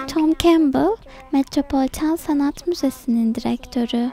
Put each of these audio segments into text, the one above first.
Tom Campbell, Metropolitan Sanat Müzesi'nin direktörü.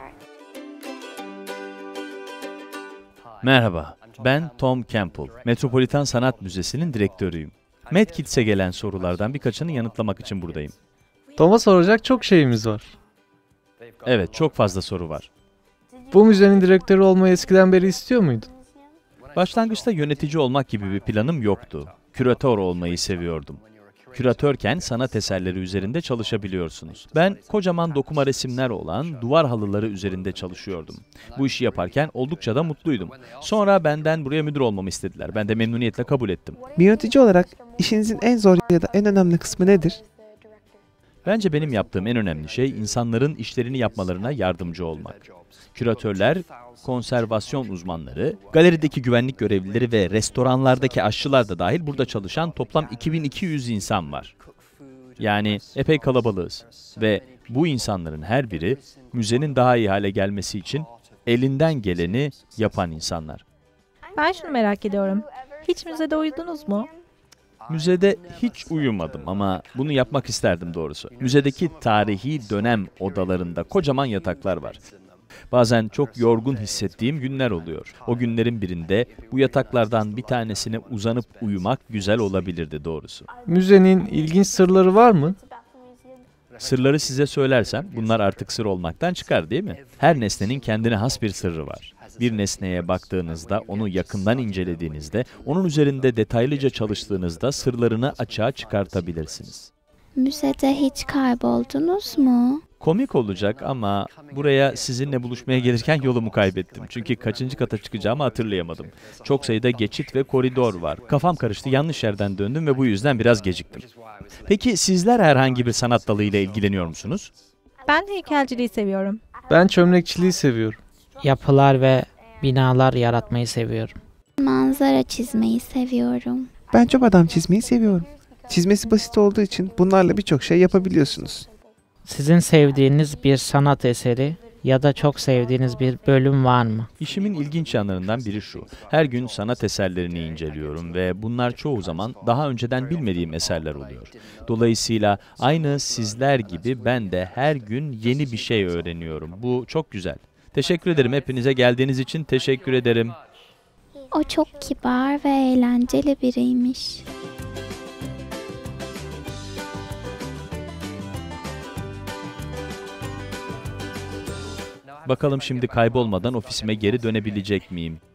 Merhaba, ben Tom Campbell, Metropolitan Sanat Müzesi'nin direktörüyüm. Medkids'e gelen sorulardan birkaçını yanıtlamak için buradayım. Tom'a soracak çok şeyimiz var. Evet, çok fazla soru var. Bu müzenin direktörü olmayı eskiden beri istiyor muydun? Başlangıçta yönetici olmak gibi bir planım yoktu. Küratör olmayı seviyordum. Küratörken sanat eserleri üzerinde çalışabiliyorsunuz. Ben kocaman dokuma resimler olan duvar halıları üzerinde çalışıyordum. Bu işi yaparken oldukça da mutluydum. Sonra benden buraya müdür olmamı istediler. Ben de memnuniyetle kabul ettim. Bir yönetici olarak işinizin en zor ya da en önemli kısmı nedir? Bence benim yaptığım en önemli şey insanların işlerini yapmalarına yardımcı olmak. Küratörler, konservasyon uzmanları, galerideki güvenlik görevlileri ve restoranlardaki aşçılar da dahil burada çalışan toplam 2200 insan var. Yani epey kalabalığız ve bu insanların her biri müzenin daha iyi hale gelmesi için elinden geleni yapan insanlar. Ben şunu merak ediyorum. Hiç müzede uyudunuz mu? Müzede hiç uyumadım ama bunu yapmak isterdim doğrusu. Müzedeki tarihi dönem odalarında kocaman yataklar var. Bazen çok yorgun hissettiğim günler oluyor. O günlerin birinde bu yataklardan bir tanesine uzanıp uyumak güzel olabilirdi doğrusu. Müzenin ilginç sırları var mı? Sırları size söylersem bunlar artık sır olmaktan çıkar değil mi? Her nesnenin kendine has bir sırrı var. Bir nesneye baktığınızda, onu yakından incelediğinizde, onun üzerinde detaylıca çalıştığınızda sırlarını açığa çıkartabilirsiniz. Müzede hiç kayboldunuz mu? Komik olacak ama buraya sizinle buluşmaya gelirken yolumu kaybettim. Çünkü kaçıncı kata çıkacağımı hatırlayamadım. Çok sayıda geçit ve koridor var. Kafam karıştı, yanlış yerden döndüm ve bu yüzden biraz geciktim. Peki sizler herhangi bir sanat dalıyla ilgileniyor musunuz? Ben heykelciliği seviyorum. Ben çömlekçiliği seviyorum. Yapılar ve binalar yaratmayı seviyorum. Manzara çizmeyi seviyorum. Ben çok adam çizmeyi seviyorum. Çizmesi basit olduğu için bunlarla birçok şey yapabiliyorsunuz. Sizin sevdiğiniz bir sanat eseri ya da çok sevdiğiniz bir bölüm var mı? İşimin ilginç yanlarından biri şu. Her gün sanat eserlerini inceliyorum ve bunlar çoğu zaman daha önceden bilmediğim eserler oluyor. Dolayısıyla aynı sizler gibi ben de her gün yeni bir şey öğreniyorum. Bu çok güzel. Teşekkür ederim. Hepinize geldiğiniz için teşekkür ederim. O çok kibar ve eğlenceli biriymiş. Bakalım şimdi kaybolmadan ofisime geri dönebilecek miyim?